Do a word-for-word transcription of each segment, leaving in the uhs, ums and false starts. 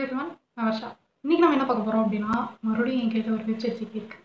Everyone, நான் வர்ஷா. இன்னைக்கு நம்ம என்ன பார்க்க போறோம் அப்படின்னா, மறுபடியும் என் கையில ஒரு வெப்சைட் சிக்கியிருக்கு.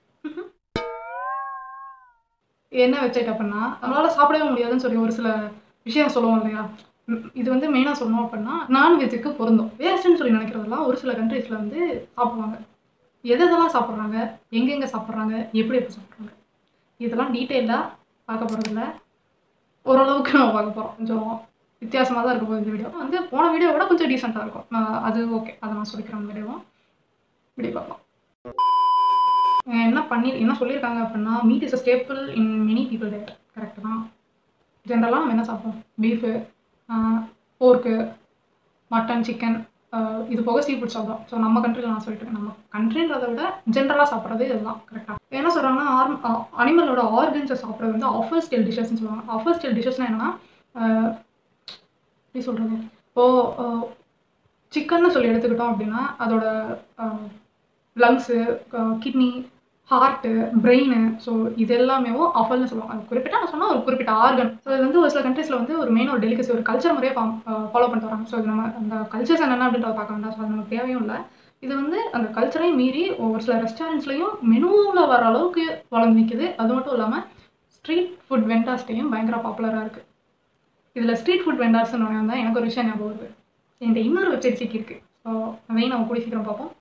என்ன வெப்சைட் அப்படின்னா, நம்மளால சாப்பிடவே முடியாதுன்னு சொல்லி ஒரு சில விஷயம் சொல்லுவோம் இல்லையா? ம், இது வந்து மெயினா சொல்லணும் அப்படின்னா, நான்வெஜ்ஜுக்கு பொருந்தும். வேஸ்ட்டுன்னு சொல்லி நினைக்கிறதெல்லாம் ஒரு சில கண்ட்ரீஸ்ல வந்து சாப்பிடுவாங்க. எது எதெல்லாம் சாப்பிட்றாங்க, எங்கெங்க சாப்பிட்றாங்க, எப்படி எப்படி சாப்பிட்றாங்க, இதெல்லாம் டீட்டெயிலா பார்க்க போறதில்ல. ஓரளவுக்கு நம்ம பார்க்க போறோம். கொஞ்சம் வித்தியாசமா தான் இருக்க போகுது இந்த வீடியோ. வந்து போன வீடியோ விட கொஞ்சம் டீசென்ட்டா இருக்கும். நான் அது ஓகே. அத நான் சொல்லிக்கிறேன் இந்த வீடியோவ. வீடியோ பார்க்கலாம். அ என்ன பண்ணி என்ன சொல்லியிருக்காங்க அப்படின்னா, meat is a staple in many people diet. Correct தான். ஜென்ரலா நம்ம என்ன சாப்பிடுவோம்? Beef, uh pork, mutton, chicken, uh இது போக சீ ஃபுட் சாப்பிடுவோம். ஸோ நம்ம கண்ட்ரில நான் சொல்லிட்டு இருக்கேன். நம்ம கண்ட்ரின்றத விட ஜென்ரலா சாப்பிடுறது இதுதான். கரெக்ட்டா? என்ன சொல்றாங்கன்னா, ஆர்ம் அ அனிமலோட ஆர்கன்ஸ சாப்பிடுறது வந்து ஆஃபர் ஸ்டைல் டிஷ்ஷஸ்ன்னு சொல்லுவாங்க. ஆஃபர் ஸ்டைல் டிஷ்ஷஸ்னா என்னன்னா, அ எப்படி சொல்றது? இப்போ அ சிக்கன்னு சொல்லி எடுத்துக்கிட்டோம் அப்படின்னா, அதோட அ லங்ஸு, க கிட்னி, ஹார்ட்டு, பிரெயினு, ஸோ இது எல்லாமேவும் அஃபல்ன்னு சொல்லுவாங்க. அது குறிப்பிட்டா நான் சொன்னா ஒரு குறிப்பிட்ட ஆர்கன். ஸோ இது வந்து ஒரு சில கண்ட்ரீஸ்ல வந்து ஒரு மெயின் ஒரு டெலிகசி, ஒரு கல்ச்சர் முறையா ஃபார்ம் அ ஃபாலோ பண்ணிட்டு வராங்க. ஸோ இது நம்ம அந்த கல்ச்சர்ஸ் என்னென்ன அப்படின்றத பார்க்க வேண்டாம். ஸோ அது நமக்கு தேவையும் இல்ல. இது வந்து அந்த கல்ச்சரையும் மீறி ஒரு சில ரெஸ்டாரண்ட்ஸ்லயும் மெனூல வர அளவுக்கு வளர்ந்து நிக்குது. அது மட்டும் இல்லாம ஸ்ட்ரீட் ஃபுட் வெண்டார்ஸ்ட்டயும் பயங்கர பாப்புலரா இருக்கு. இதுல ஸ்ட்ரீட் ஃபுட் வெண்டார்ஸ்ன்னு உடனே தான் எனக்கு ஒரு விஷயம் ஞாபகம் வருது. என்கிட்ட இன்னொரு வெப்சைட் சிக்கியிருக்கு. ஸோ அதையும் நம்ம கூடிய சீக்கிரம் பார்ப்போம்.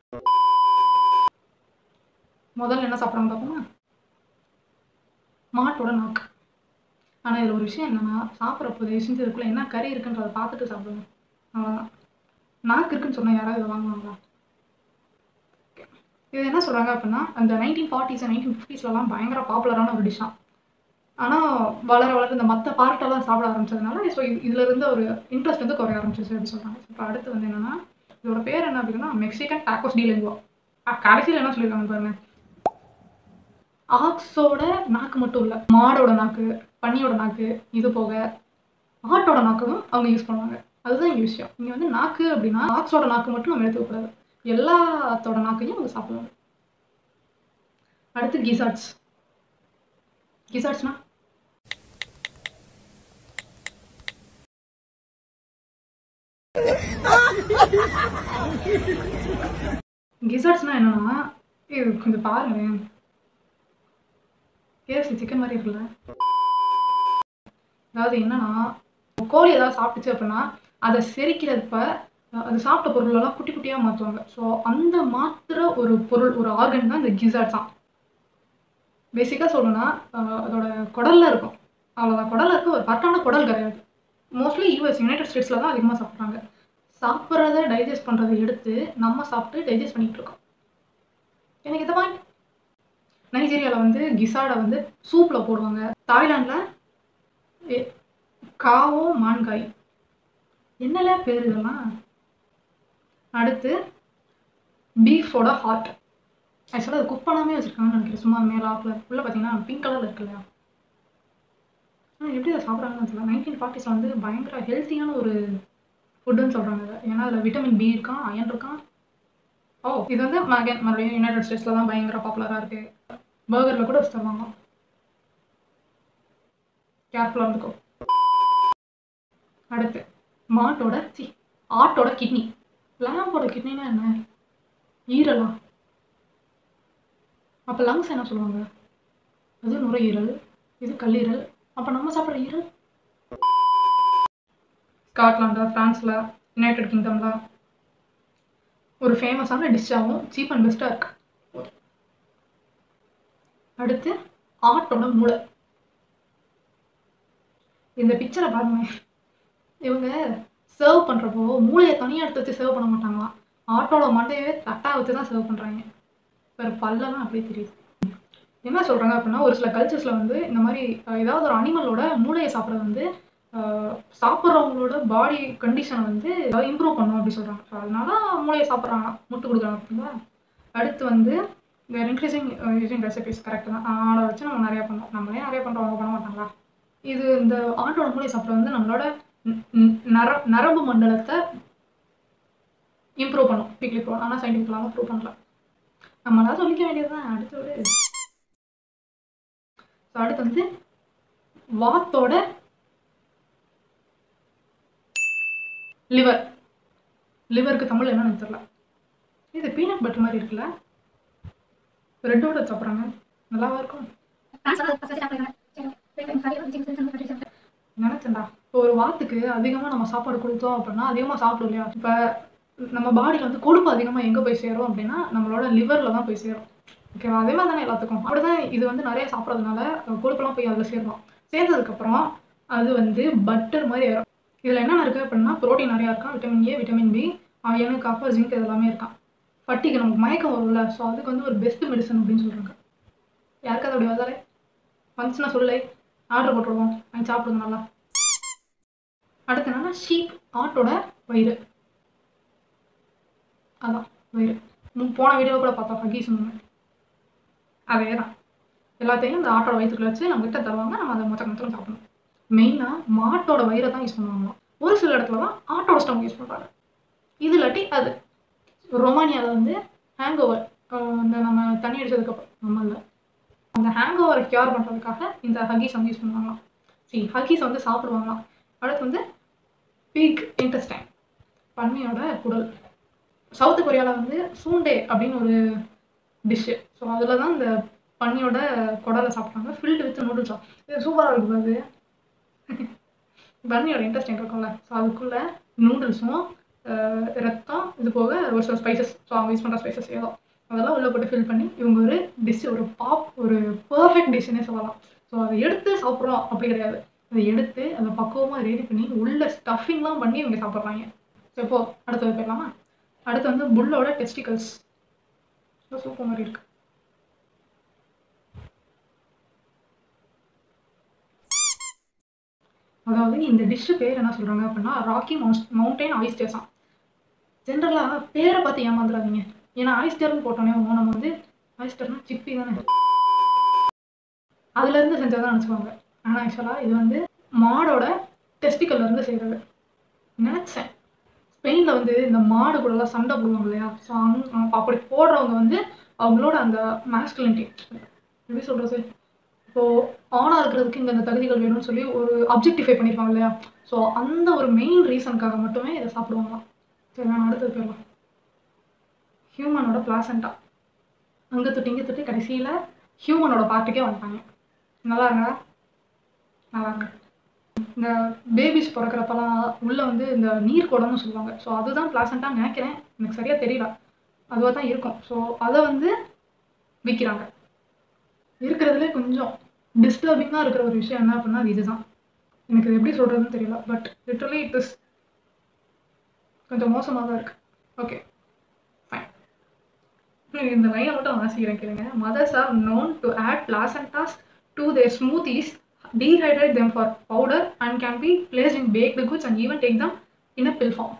முதல்ல என்ன சாப்பிட்றாங்க பார்ப்போமா? மாட்டோட நாக்கு. ஆனா இதுல ஒரு விஷயம் என்னன்னா, சாப்பிட்றப்போ தயவு செஞ்சு இதுக்குள்ள என்ன கறி இருக்குன்றத பார்த்துட்டு சாப்பிடுங்க. அவ்வளோதான். நாக்கு இருக்குன்னு சொன்னா யாராவது இதை வாங்குவாங்களா? இது என்ன சொல்றாங்க அப்படின்னா, அந்த நைன்டீன் ஃபார்ட்டீஸ் நைன்டீன் ஃபிஃப்டீஸ்லலாம் பயங்கர பாப்புலரான ஒரு டிஷ்ஷாம். ஆனா வளர வளர இந்த மத்த பார்ட்டெல்லாம் சாப்பிட ஆரம்பிச்சதுனால, ஸோ இதுல இருந்த ஒரு இன்ட்ரெஸ்ட் வந்து குறைய ஆரம்பிச்சிருச்சு அப்படின்னு சொல்றாங்க. இப்போ அடுத்து வந்து என்னன்னா, இதோட பேர் என்ன அப்படின்னா, மெக்சிகன் டாக்கோஸ் டி லெங்குவா. அ கடைசியில என்ன சொல்லியிருக்காங்க பாருங்க. ஆக்ஸோட நாக்கு மட்டும் இல்ல. மாடோட நாக்கு, பன்னியோட நாக்கு, இது போக ஆட்டோட நாக்கும் அவங்க யூஸ் பண்ணுவாங்க. அதுதான் இங்க விஷயம். இங்க வந்து நாக்கு அப்படின்னா, ஆக்ஸோட நாக்கு மட்டும் நம்ம எடுத்துக்கக்கூடாது. எல்லாத்தோட நாக்கையும் அவங்க சாப்பிடுவாங்க. அடுத்து கிசார்ட்ஸ். கிசார்ட்ஸ்னா கிசார்ட்ஸ்னா என்னன்னா, இது கொஞ்சம் பாருங்களேன். கேஎஃப்சி சிக்கன் மாதிரி இருக்குல்ல. அதாவது என்னன்னா, கோழி ஏதாவது சாப்பிட்டுச்சு அப்படின்னா, அதை செரிக்கிறப்ப அது சாப்பிட்ட பொருளெல்லாம் குட்டி குட்டியா மாற்றுவாங்க. ஸோ அந்த மாத்துற ஒரு பொருள், ஒரு ஆர்கன் தான் இந்த கிசார்ட்ஸ் தான். பேசிக்கா சொல்லணும்னா, அதோட குடல்ல இருக்கும். அவ்வளோதான். குடல்ல இருக்க ஒரு கரெக்டான குடல் கிடையாது. மோஸ்ட்லி யூஎஸ் யுனைடெட் ஸ்டேட்ஸ்ல தான் அதிகமாக சாப்பிட்றாங்க. சாப்பிட்றத டைஜஸ்ட் பண்ணுறதை எடுத்து நம்ம சாப்பிட்டு டைஜஸ்ட் பண்ணிட்டு இருக்கோம். எனக்கு இதை பாயிண்ட். நைஜீரியாவில் வந்து கிசார்டை வந்து சூப்பில் போடுவாங்க. தாய்லாண்டில் காவோ மான்காய். என்னல பேர் இதெல்லாம். அடுத்து பீஃபோட ஹார்ட். ஆக்சுவலாக அது குக் பண்ணாமே வச்சுருக்காங்கன்னு நினைக்கிறேன். சும்மா மேலாப்பில் உள்ள பார்த்தீங்கன்னா பிங்க் கலரில் இருக்கு இல்லையா? ஆனால் எப்படி அதை சாப்பிட்றாங்கன்னு தெரியல. நைன்டீன் ஃபார்ட்டிஸில் வந்து பயங்கர ஹெல்த்தியான ஒரு ஃபுட்டுன்னு சொல்கிறாங்க. ஏன்னா அதில் விட்டமின் பி இருக்கான், அயன் இருக்கான். ஓ, இது வந்து அகைன் மறுபடியும் யுனைடெட் ஸ்டேட்ஸில் தான் பயங்கர பாப்புலராக இருக்குது. பர்கரில் கூட வச்சு தருவாங்க. கேர்ஃபுல்லாக இருந்துக்கோ. அடுத்து மாட்டோட சி ஆட்டோட கிட்னி. லேம்போட கிட்னினா என்ன? ஈரலா? அப்போ லங்ஸ் என்ன சொல்லுவாங்க? அது நுரையீரல், இது கல்லீரல். அப்போ நம்ம சாப்பிட்ற ஈரல்? ஸ்காட்லாண்டில், ஃப்ரான்ஸில், யுனைடெட் கிங்டமில் ஒரு ஃபேமஸான டிஷ்ஷாகவும் சீப் அண்ட் பெஸ்ட்டாக இருக்கு. அடுத்து ஆட்டோட மூளை. இந்த பிக்சரை பாருங்க. இவங்க சர்வ் பண்ணுறப்போ மூளையை தனியாக எடுத்து வச்சு சர்வ் பண்ண மாட்டாங்களாம். ஆட்டோட மண்டையவே தட்டாக வச்சு தான் சர்வ் பண்ணுறாங்க. வேறு பல்லெல்லாம் அப்படியே தெரியுது. என்ன சொல்கிறாங்க அப்படின்னா, ஒரு சில கல்ச்சர்ஸில் வந்து இந்த மாதிரி ஏதாவது ஒரு அனிமலோட மூளையை சாப்பிட்றது வந்து சாப்பிட்றவங்களோட பாடி கண்டிஷனை வந்து இம்ப்ரூவ் பண்ணும் அப்படி சொல்கிறாங்க. ஸோ அதனால மூளையை சாப்பிட்றாங்க, முட்டு கொடுக்குறாங்க அப்படிங்களா. அடுத்து வந்து வேறு இன்க்ரீசிங் யூசிங் ரெசிபிஸ். கரெக்டு தான். ஆடை வச்சு நம்ம நிறையா பண்ணோம். நம்மளே நிறைய பண்ணுறோம், அவங்க பண்ண மாட்டாங்களா? இது இந்த ஆட்டோட மூளையை சாப்பிட்றது வந்து நம்மளோட நர நரம்பு மண்டலத்தை இம்ப்ரூவ் பண்ணும். பிக்லி ப்ரூவ். ஆனால் சயின்டிஃபிக்கலாக ப்ரூவ் பண்ணல. நம்மளால சொல்லிக்க வேண்டியதுதான். அடுத்து ஒரு ஸோ அடுத்து வந்து வாத்தோட லிவர். லிவருக்கு தமிழ் என்னன்னு தெரியல. இது பீனட் பட்டர் மாதிரி இருக்குல்ல, ரெட்டோட சாப்பிட்றாங்க, நல்லாவா இருக்கும்? நினைச்சேன்டா. இப்போ ஒரு வாத்துக்கு அதிகமாக நம்ம சாப்பாடு கொடுத்தோம் அப்படின்னா அதிகமாக சாப்பிடும் இல்லையா? இப்போ நம்ம பாடியில் வந்து கொழுப்பு அதிகமாக எங்கே போய் சேரும் அப்படின்னா நம்மளோட லிவரில் தான் போய் சேரும். ஓகேவா? அதே மாதிரி தானே எல்லாத்துக்கும். அப்படிதான் இது வந்து நிறைய சாப்பிட்றதுனால கொழுப்பெல்லாம் போய் அதில் சேரணும். சேர்ந்ததுக்கப்புறம் அது வந்து பட்டர் மாதிரி ஆயிரும். இதில் என்னென்ன இருக்குது அப்படின்னா ப்ரோட்டீன் நிறையா இருக்கான், vitamin A, vitamin B, iron, copper, zinc இது எல்லாமே இருக்கான். பட்டிக்கு நமக்கு மயக்கம் வரும்ல, ஸோ அதுக்கு வந்து ஒரு பெஸ்ட் மெடிசன் அப்படின்னு சொல்கிறாங்க. யாருக்காவது அப்படி வந்தாலே வந்துச்சுன்னா சொல்லலை, ஆர்டர் போட்டுருவோம், வாங்கி சாப்பிடுங்க நல்லா. அடுத்து என்னன்னா ஷீப், ஆட்டோட வயிறு. அதான் வயிறு. போன வீடியோவில் கூட பார்த்தோம் ஹக்கீஸ். அதே தான் எல்லாத்தையும் இந்த ஆட்டோட வயிற்றுக்குள்ள வச்சு நம்ம கிட்ட தருவாங்க, நம்ம அதை மொத்த மொத்தம் சாப்பிடணும். மெயினாக மாட்டோட வயிறை தான் யூஸ் பண்ணுவாங்களாம். ஒரு சில இடத்துல தான் ஆட்டோட ஸ்டமக் யூஸ் பண்ணுறாங்க. இது இல்லாட்டி அது. ரொமானியாவில் வந்து ஹேங் ஓவர், இந்த நம்ம தண்ணி அடிச்சதுக்கப்புறம் நம்ம இல்லை அந்த ஹேங் ஓவரை கியூர் பண்ணுறதுக்காக இந்த ஹக்கீஸ் வந்து யூஸ் பண்ணுவாங்களாம். சரி, ஹக்கீஸ் வந்து சாப்பிடுவாங்களாம். அடுத்து வந்து பீக் இன்டெஸ்டைன், பன்னியோட குடல். சவுத் கொரியாவில் வந்து சூண்டே அப்படின்னு ஒரு டிஷ்ஷு. ஸோ அதில் தான் இந்த பன்னியோட குடலை சாப்பிட்றாங்க, ஃபில்டு வித் நூடுல்ஸா. இது சூப்பராக இருக்கும். அது பன்னியோட இன்ட்ரெஸ்டிங் இருக்கும்ல, ஸோ அதுக்குள்ளே நூடுல்ஸும் ரத்தம் இது போக ஒரு சில ஸ்பைசஸ், ஸோ அவங்க யூஸ் பண்ணுற ஸ்பைசஸ் ஏதோ அதெல்லாம் உள்ளே போட்டு ஃபில் பண்ணி இவங்க ஒரு டிஷ், ஒரு பாப், ஒரு பர்ஃபெக்ட் டிஷ்ஷுன்னே சொல்லலாம். ஸோ அதை எடுத்து சாப்பிட்றோம் அப்படி கிடையாது, அதை எடுத்து அதை பக்குவமாக ரெடி பண்ணி உள்ள ஸ்டஃபிங்லாம் பண்ணி இவங்க சாப்பிட்றாங்க. ஸோ இப்போ அடுத்தது போயிடலாமா? அடுத்து வந்து புல்லோட டெஸ்டிகல்ஸ். சூப்பர் மாதிரி இருக்கு. அதாவது இந்த டிஷ்ஷு பேர் என்ன சொல்கிறாங்க அப்படின்னா ராக்கி மவுண்டைன் ஆயிஸ்டர்ஸாம். ஜென்ரலாக பேரை பார்த்து ஏமாந்துடாதீங்க. ஏன்னா ஆயிஸ்டர்னு போட்டோன்னே நம்ம வந்து ஆயிஸ்டர்னா சிப்பி தானே, அதுலேருந்து செஞ்சதான் நினச்சிக்குவாங்க. ஆனால் ஆக்சுவலாக இது வந்து மாடோட டெஸ்டிக்கல்லேருந்து செய்கிறது. நினச்சேன் ஸ்பெயினில் வந்து இந்த மாடு கூடலாம் சண்டை போடுவாங்க இல்லையா? ஸோ அங் அப்படி போடுறவங்க வந்து அவங்களோட அந்த மாஸ்குலினிட்டி எப்படி சொல்கிறது, இப்போது ஆணாக இருக்கிறதுக்கு இங்கே அந்த தகுதிகள் வேணும்னு சொல்லி ஒரு அப்ஜெக்டிஃபை பண்ணியிருப்பாங்க இல்லையா? ஸோ அந்த ஒரு மெயின் ரீசனுக்காக மட்டுமே இதை சாப்பிடுவாங்களாம். சரி, நான் அடுத்தது போயிடலாம். ஹியூமனோட பிளாசண்டா. அங்கே தொட்டு இங்கே தொட்டு கடைசியில் ஹியூமனோட பார்ட்டுக்கே வந்துட்டாங்க. நல்லா இருங்க, நல்லா இருங்க. இந்த பேபிஸ் பிறக்கிறப்பெல்லாம் உள்ளே வந்து இந்த நீர் குடம்னு சொல்லுவாங்க. ஸோ அதுதான் பிளாசண்டான்னு நினைக்கிறேன், எனக்கு சரியாக தெரியல. அதுவாக தான் இருக்கும். ஸோ அதை வந்து விற்கிறாங்க. இருக்கிறதுலே கொஞ்சம் டிஸ்டர்பிங்காக இருக்கிற ஒரு விஷயம் என்ன அப்படின்னா அது இதுதான். எனக்கு இது எப்படி சொல்கிறதுன்னு தெரியல, பட் லிட்டரலி இட் இஸ் கொஞ்சம் மோசமாக தான் இருக்குது. Okay fine. இந்த லைனை மட்டும் வாசிக்கிறேன் கேளுங்க. Mothers are known to add placentas to their smoothies, dehydrate them for powder and can be placed in baked goods and even take them in a pill form.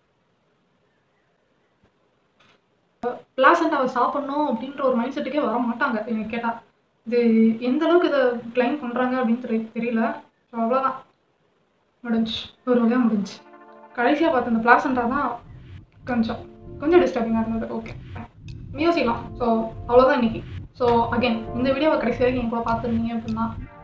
பிளாசண்டாவை சாப்பிட்ணும் அப்படின்ற ஒரு மைண்ட் செட்டுக்கே வர மாட்டாங்க எனக்கு கேட்டால். இது எந்த அளவுக்கு இதை கிளைம் பண்ணுறாங்க அப்படின்னு தெரி தெரியல ஸோ அவ்வளோதான், முடிஞ்சு ஒரு வகையாக முடிஞ்சு. கடைசியாக பார்த்த இந்த பிளாசண்டா தான் கொஞ்சம் கொஞ்சம் டிஸ்டர்பிங்காக இருந்தது. ஓகே யோசிக்கலாம். ஸோ அவ்வளோதான் இன்னைக்கு. ஸோ அகெயின் இந்த வீடியோவை கடைசி வரைக்கும் என் கூட பார்த்துருந்தீங்க அப்படின்னா